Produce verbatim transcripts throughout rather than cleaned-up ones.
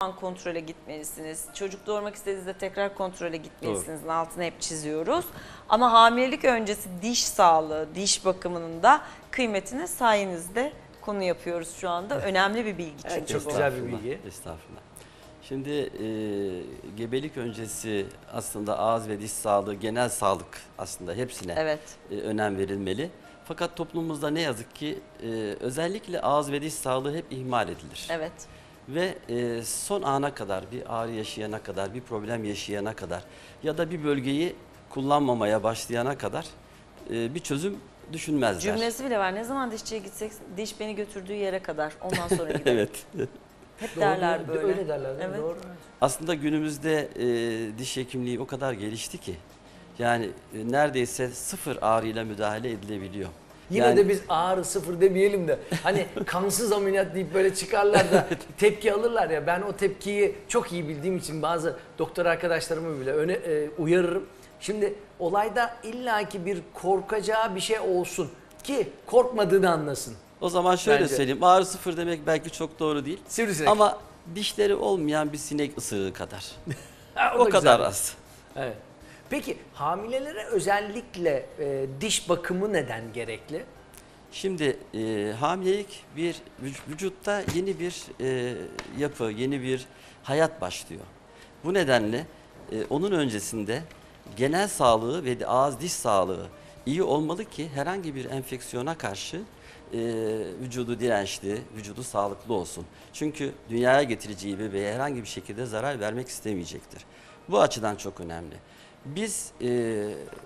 kontrole gitmelisiniz. Çocuk doğurmak istediğinizde tekrar kontrole gitmelisiniz. Doğru. Altını hep çiziyoruz. Ama hamilelik öncesi diş sağlığı, diş bakımının da kıymetini sayenizde konu yapıyoruz şu anda. Önemli bir bilgi çünkü. Evet, çok güzel bir bilgi. Estağfurullah. Şimdi e, gebelik öncesi aslında ağız ve diş sağlığı, genel sağlık aslında hepsine evet. e, önem verilmeli. Fakat toplumumuzda ne yazık ki e, özellikle ağız ve diş sağlığı hep ihmal edilir. Evet. Ve e, son ana kadar, bir ağrı yaşayana kadar, bir problem yaşayana kadar ya da bir bölgeyi kullanmamaya başlayana kadar e, bir çözüm düşünmezler. Cümlesi bile var. Ne zaman dişçiye gitsek diş beni götürdüğü yere kadar. Ondan sonra gidelim. Evet. Hep Doğru, derler böyle. Öyle derler değil mi? Evet. Doğru. Aslında günümüzde e, diş hekimliği o kadar gelişti ki yani e, neredeyse sıfır ağrıyla müdahale edilebiliyor. Yine yani, de biz ağrı sıfır demeyelim de hani kansız ameliyat deyip böyle çıkarlar da tepki alırlar ya, ben o tepkiyi çok iyi bildiğim için bazı doktor arkadaşlarımı bile öne, e, uyarırım. Şimdi olayda illaki bir korkacağı bir şey olsun ki korkmadığını anlasın. O zaman şöyle Bence. söyleyeyim, ağrı sıfır demek belki çok doğru değil. Sivrisinek. Ama dişleri olmayan bir sinek ısırığı kadar. Ha, o o kadar güzel. az. Evet. Peki hamilelere özellikle e, diş bakımı neden gerekli? Şimdi e, hamilelik bir vücutta yeni bir e, yapı, yeni bir hayat başlıyor. Bu nedenle e, onun öncesinde genel sağlığı ve ağız diş sağlığı iyi olmalı ki herhangi bir enfeksiyona karşı e, vücudu dirençli, vücudu sağlıklı olsun. Çünkü dünyaya getireceği bebeğe herhangi bir şekilde zarar vermek istemeyecektir. Bu açıdan çok önemli. Biz e,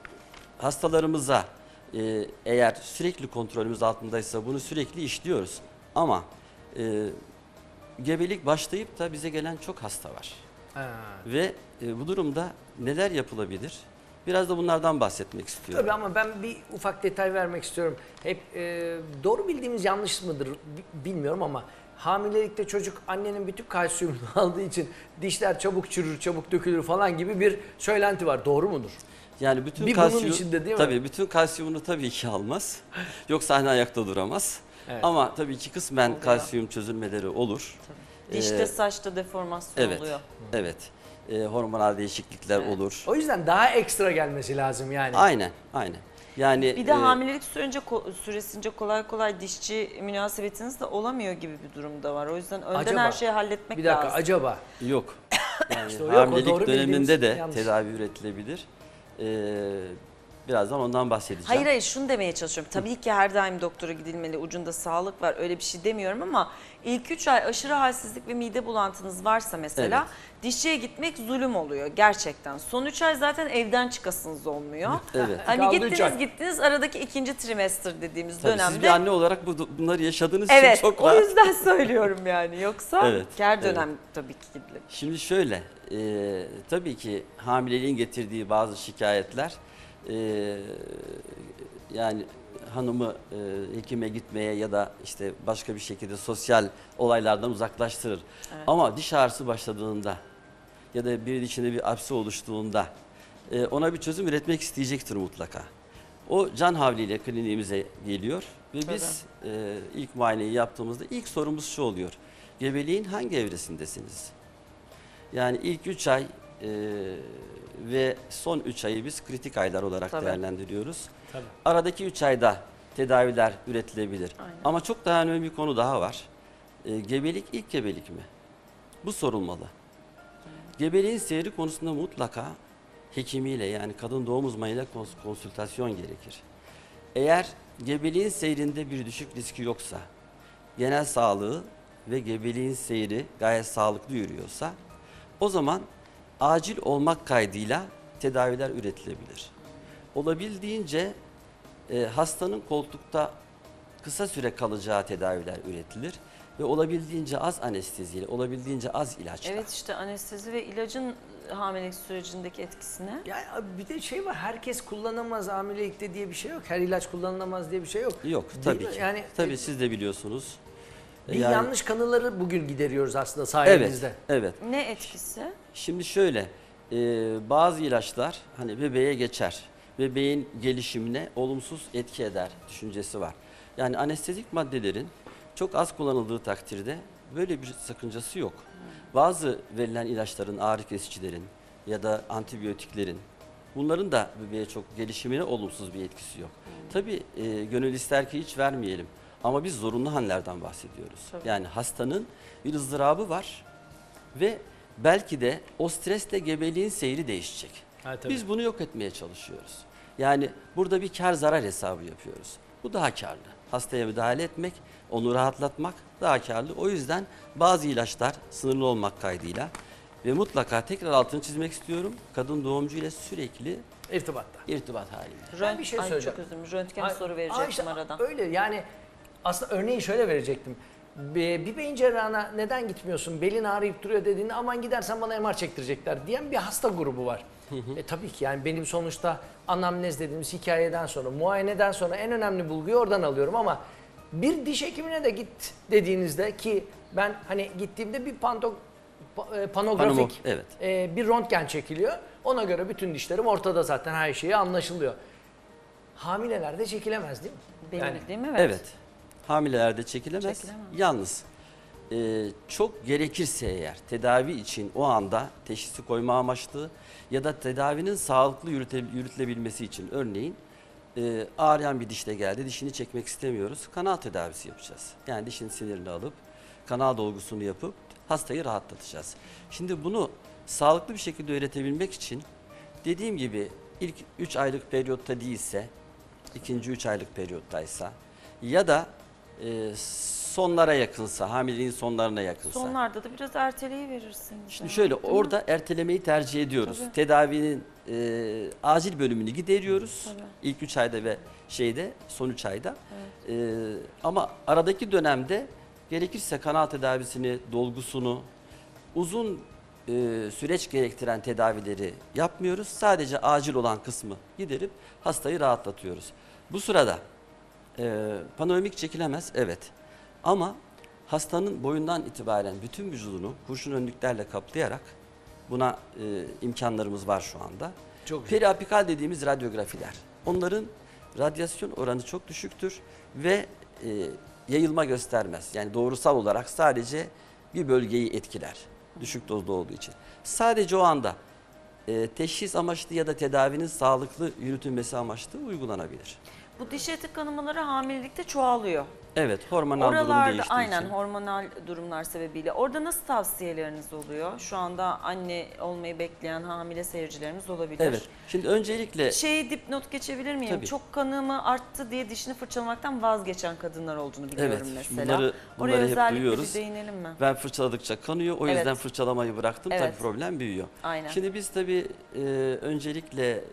hastalarımıza e, eğer sürekli kontrolümüz altındaysa bunu sürekli işliyoruz. Ama e, gebelik başlayıp da bize gelen çok hasta var. Ha. Ve e, bu durumda neler yapılabilir? Biraz da bunlardan bahsetmek istiyorum. Tabii ama ben bir ufak detay vermek istiyorum. Hep e, doğru bildiğimiz yanlış mıdır bilmiyorum ama hamilelikte çocuk annenin bütün kalsiyumunu aldığı için dişler çabuk çürür, çabuk dökülür falan gibi bir söylenti var. Doğru mudur? Yani bütün bir kalsiyum, bunun içinde değil mi? Tabii bütün kalsiyumunu tabii ki almaz. Yoksa hani ayakta duramaz. Evet. Ama tabii ki kısmen Oluyor. kalsiyum çözülmeleri olur. Dişte, Ee, saçta deformasyon evet, oluyor. Evet. Ee, hormonal değişiklikler Evet. olur. O yüzden daha ekstra gelmesi lazım yani. Aynen, aynen. Yani Bir de e, hamilelik süresince, süresince kolay kolay dişçi münasebetiniz de olamıyor gibi bir durumda var. O yüzden önden Acaba? her şeyi halletmek Bir dakika lazım. acaba? yok. Yani İşte o yok, o hamilelik doğru döneminde bildiğimiz de yanlış. tedavi üretilebilir. Ee, birazdan ondan bahsedeceğim. Hayır hayır şunu demeye çalışıyorum. Tabii ki her daim doktora gidilmeli. Ucunda sağlık var. Öyle bir şey demiyorum ama ilk üç ay aşırı halsizlik ve mide bulantınız varsa mesela Evet. dişçiye gitmek zulüm oluyor gerçekten. Son üç ay zaten evden çıkasınız olmuyor. Evet. Hani Kaldı üç gittiniz ay. gittiniz aradaki ikinci trimester dediğimiz Tabii dönemde. siz bir anne olarak bu, bunları yaşadığınız Evet için çok o rahat. yüzden söylüyorum yani. Yoksa Evet, ger dönem tabii ki gidilir. Şimdi şöyle, e, tabii ki hamileliğin getirdiği bazı şikayetler, e, yani hanımı e, hekime gitmeye ya da işte başka bir şekilde sosyal olaylardan uzaklaştırır. Evet. Ama diş ağrısı başladığında ya da bir dişinde bir apse oluştuğunda e, ona bir çözüm üretmek isteyecektir mutlaka. O can havliyle kliniğimize geliyor ve biz e, ilk muayeneyi yaptığımızda ilk sorumuz şu oluyor. Gebeliğin hangi evresindesiniz? Yani ilk üç ay e, ve son üç ayı biz kritik aylar olarak Tabii. değerlendiriyoruz. Tabii. Aradaki üç ayda tedaviler üretilebilir. Aynen. Ama çok daha önemli bir konu daha var. E, gebelik ilk gebelik mi? Bu sorulmalı. Gebeliğin seyri konusunda mutlaka hekimiyle yani kadın doğum uzmanıyla kons- konsültasyon gerekir. Eğer gebeliğin seyrinde bir düşük riski yoksa, genel sağlığı ve gebeliğin seyri gayet sağlıklı yürüyorsa, o zaman acil olmak kaydıyla tedaviler üretilebilir. Olabildiğince e, hastanın koltukta kısa süre kalacağı tedaviler üretilir ve olabildiğince az anesteziyle, olabildiğince az ilaçla. Evet işte anestezi ve ilacın hamilelik sürecindeki etkisine. Yani bir de şey var, herkes kullanamaz hamilelikte diye bir şey yok. Her ilaç kullanılamaz diye bir şey yok. Yok Değil tabii mi? ki. Yani tabii e, siz de biliyorsunuz. bir Yani- yanlış kanıları bugün gideriyoruz aslında Evet, sayenizde. evet. Ne etkisi? Şimdi şöyle, e, bazı ilaçlar hani bebeğe geçer, bebeğin gelişimine olumsuz etki eder düşüncesi var. Yani anestezik maddelerin çok az kullanıldığı takdirde böyle bir sakıncası yok. Bazı verilen ilaçların, ağrı kesicilerin ya da antibiyotiklerin, bunların da bebeğe çok gelişimine olumsuz bir etkisi yok. Tabii e, gönül ister ki hiç vermeyelim ama biz zorunlu hannelerden bahsediyoruz. Tabii. Yani hastanın bir ızdırabı var ve belki de o stresle gebeliğin seyri değişecek. Ha, tabii. Biz bunu yok etmeye çalışıyoruz. Yani burada bir kar zarar hesabı yapıyoruz. Bu daha karlı. Hastaya müdahale etmek, onu rahatlatmak daha karlı. O yüzden bazı ilaçlar sınırlı olmak kaydıyla ve mutlaka tekrar altını çizmek istiyorum. Kadın doğumcu ile sürekli İrtibatta. irtibat halinde. Ben bir şey Ay, söyleyeceğim. çok özür dilerim. Röntgen Ay- soru Ay verecektim işte arada. Öyle yani aslında örneği şöyle verecektim. Bir, bir beyin cerrahına neden gitmiyorsun? Belin ağrıyıp duruyor dediğinde aman gidersen bana M R çektirecekler diyen bir hasta grubu var. E tabii ki yani benim sonuçta anamnez dediğimiz hikayeden sonra, muayeneden sonra en önemli bulguyu oradan alıyorum ama bir diş hekimine de git dediğinizde ki ben hani gittiğimde bir panto, pa- e, panografik Panomo- evet. e, bir röntgen çekiliyor. Ona göre bütün dişlerim ortada zaten her şeyi anlaşılıyor. Hamilelerde çekilemez değil mi? Benim Yani- bildiğim evet. Evet. Hamilelerde çekilemez. Çekilemez. Yalnız e, çok gerekirse eğer tedavi için o anda teşhisi koyma amaçlı ya da tedavinin sağlıklı yürüte- yürütülebilmesi için örneğin e, ağrıyan bir dişle geldi, dişini çekmek istemiyoruz, kanal tedavisi yapacağız. Yani dişin sinirini alıp kanal dolgusunu yapıp hastayı rahatlatacağız. Şimdi bunu sağlıklı bir şekilde öğretebilmek için dediğim gibi ilk üç aylık periyotta değilse, ikinci üç aylık periyottaysa ya da e, sonlara yakınsa, hamileliğin sonlarına yakınsa. Sonlarda da biraz erteleyi verirsiniz. Şimdi şöyle orada ertelemeyi tercih ediyoruz. Tabii. Tedavinin e, acil bölümünü gideriyoruz. Tabii. İlk üç ayda ve şeyde son üç ayda. E, ama aradaki dönemde gerekirse kanal tedavisini, dolgusunu, uzun e, süreç gerektiren tedavileri yapmıyoruz. Sadece acil olan kısmı giderip hastayı rahatlatıyoruz. Bu sırada e, panoramik çekilemez, evet. Ama hastanın boyundan itibaren bütün vücudunu kurşun önlüklerle kaplayarak buna e, imkanlarımız var şu anda. Çok güzel. Periapikal dediğimiz radyografiler. Onların radyasyon oranı çok düşüktür ve e, yayılma göstermez. Yani doğrusal olarak sadece bir bölgeyi etkiler. Düşük dozda olduğu için. Sadece o anda e, teşhis amaçlı ya da tedavinin sağlıklı yürütülmesi amaçlı uygulanabilir. Bu diş eti kanamaları hamilelikte çoğalıyor. Evet, hormonal durum Oralarda değiştiği aynen için. hormonal durumlar sebebiyle. Orada nasıl tavsiyeleriniz oluyor? Şu anda anne olmayı bekleyen hamile seyircilerimiz olabilir. Evet. Şimdi öncelikle Şeyi dipnot geçebilir miyim? Tabii. Çok kanımı arttı diye dişini fırçalamaktan vazgeçen kadınlar olduğunu biliyorum Evet, mesela. bunları- bunları Oraya hep özellikle duyuyoruz. bir değinelim mi? ben fırçaladıkça kanıyor. O Evet. yüzden fırçalamayı bıraktım. Evet. Tabii problem büyüyor. Aynen. Şimdi biz tabii e, öncelikle e,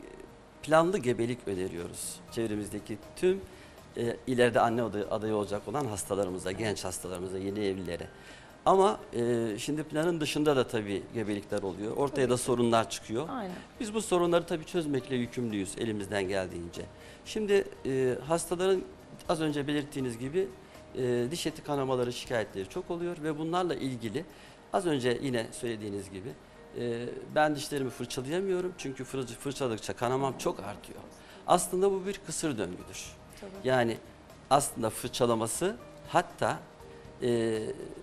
planlı gebelik öneriyoruz. Çevremizdeki tüm e, ileride anne adayı, adayı olacak olan hastalarımıza, genç hastalarımıza, yeni evlilere. Ama e, şimdi planın dışında da tabii gebelikler oluyor. Ortaya da sorunlar çıkıyor. Aynen. Biz bu sorunları tabii çözmekle yükümlüyüz elimizden geldiğince. Şimdi e, hastaların az önce belirttiğiniz gibi e, diş eti kanamaları şikayetleri çok oluyor ve bunlarla ilgili az önce yine söylediğiniz gibi e, ben dişlerimi fırçalayamıyorum çünkü fırça, fırçaladıkça kanamam çok artıyor. Aslında bu bir kısır döngüdür. Tabii. Yani aslında fırçalaması hatta e,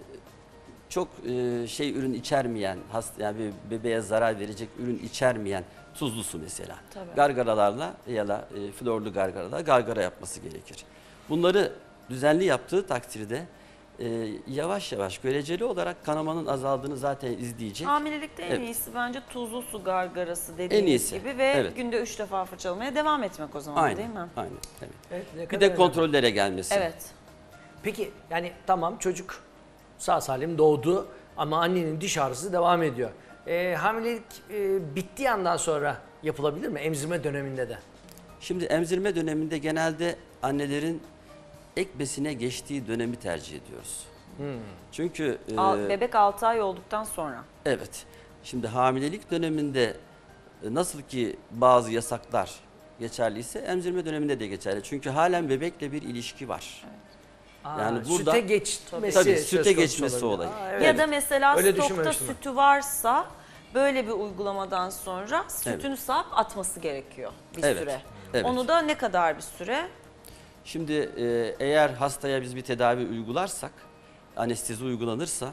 çok e, şey ürün içermeyen, hasta, yani bir bebeğe zarar verecek ürün içermeyen tuzlu su mesela. Tabii. Gargaralarla ya da e, florlu gargaralar gargara yapması gerekir. Bunları düzenli yaptığı takdirde e, yavaş yavaş göreceli olarak kanamanın azaldığını zaten izleyecek. Hamilelikte en Evet. iyisi bence tuzlu su gargarası dediğiniz iyisi, gibi ve evet. günde üç defa fırçalamaya devam etmek o zaman Aynen, değil mi? aynen. Evet. Evet, ne Bir kadar de önemli. kontrollere gelmesi. Evet. Peki yani tamam çocuk sağ salim doğdu ama annenin diş ağrısı devam ediyor. Ee, hamilelik e, bittiği andan sonra yapılabilir mi? Emzirme döneminde de. Şimdi emzirme döneminde genelde annelerin ek besine geçtiği dönemi tercih ediyoruz. Çünkü e, Al- Bebek altı ay olduktan sonra. evet. Şimdi hamilelik döneminde e, nasıl ki bazı yasaklar geçerliyse emzirme döneminde de geçerli. Çünkü halen bebekle bir ilişki var. Aa, Yani burada- süte geçmesi Tabii, söz süte konusu geçmesi olabilir. olayı. Aa, evet. Ya da mesela Öyle stokta düşünmemiştim ben. sütü varsa böyle bir uygulamadan sonra sütünü sağıp atması gerekiyor bir Evet, süre. evet. Onu da ne kadar bir süre? Şimdi e, eğer hastaya biz bir tedavi uygularsak, anestezi uygulanırsa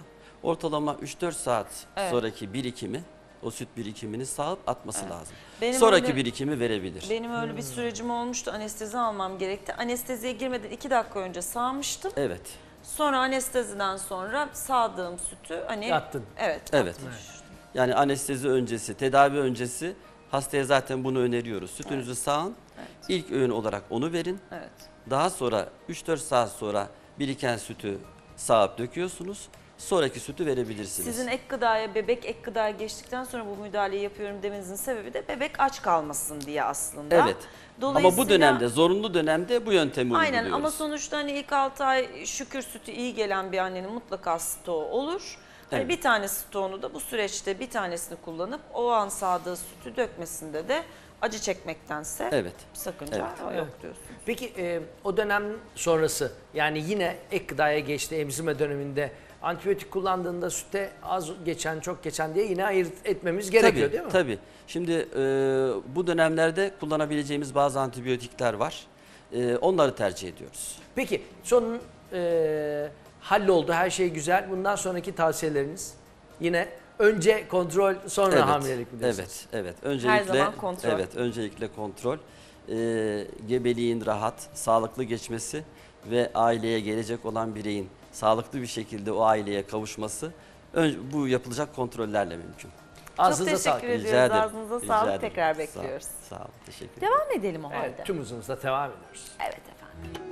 ortalama üç dört saat Evet. sonraki birikimi, o süt birikimini sağıp atması lazım. Benim Sonraki öyle- birikimi verebilir. Benim öyle bir sürecim olmuştu. Anestezi almam gerekti. Anesteziye girmeden iki dakika önce sağmıştım. Evet. Sonra anesteziden sonra sağdığım sütü hani Yattın. Evet. Evet. Yani anestezi öncesi, tedavi öncesi hastaya zaten bunu öneriyoruz. Sütünüzü sağın. İlk öğün olarak onu verin. Evet. Daha sonra üç dört saat sonra biriken sütü sağıp döküyorsunuz. Sonraki sütü verebilirsiniz. Sizin ek gıdaya, bebek ek gıdaya geçtikten sonra bu müdahaleyi yapıyorum demenizin sebebi de bebek aç kalmasın diye aslında. Evet. Ama bu Dolayısıyla- dönemde, zorunlu dönemde bu yöntemi Aynen uyguluyoruz. ama sonuçta hani ilk altı ay şükür sütü iyi gelen bir annenin mutlaka stoğu olur. Hani Evet. bir tane stoğunu da bu süreçte bir tanesini kullanıp o an sağdığı sütü dökmesinde de acı çekmektense Evet. sakınca Evet. yok diyorsun. Peki e, o dönem sonrası yani yine ek gıdaya geçti emzirme döneminde antibiyotik kullandığında sütte az geçen çok geçen diye yine ayırt etmemiz gerekiyor Tabii, değil mi? tabii. Şimdi e, bu dönemlerde kullanabileceğimiz bazı antibiyotikler var. E, onları tercih ediyoruz. Peki son e, halloldu her şey güzel. Bundan sonraki tavsiyeleriniz yine önce kontrol sonra Evet, hamilelik mi diyorsunuz? Evet, evet. Öncelikle zaman kontrol. Evet, öncelikle kontrol. E, gebeliğin rahat, sağlıklı geçmesi ve aileye gelecek olan bireyin sağlıklı bir şekilde o aileye kavuşması ön- bu yapılacak kontrollerle mümkün. Ağzınıza Çok sağlık. teşekkür Rica ediyoruz. ederim. Ağzınıza Rica sağlık. ederim. Tekrar Sağ- bekliyoruz. Sağ olun. Teşekkür ederim. Devam edelim o halde. Evet, tüm hızımızla devam ediyoruz. Evet efendim.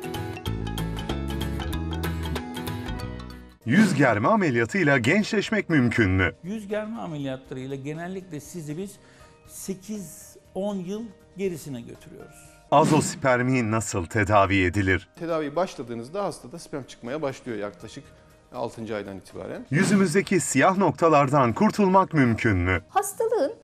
Yüz germe ameliyatıyla gençleşmek mümkün mü? Yüz germe ameliyatlarıyla genellikle sizi biz sekiz on yıl gerisine götürüyoruz. Azospermi nasıl tedavi edilir? Tedavi başladığınızda hastada sperm çıkmaya başlıyor yaklaşık altıncı aydan itibaren. Yüzümüzdeki siyah noktalardan kurtulmak mümkün mü? Hastalığın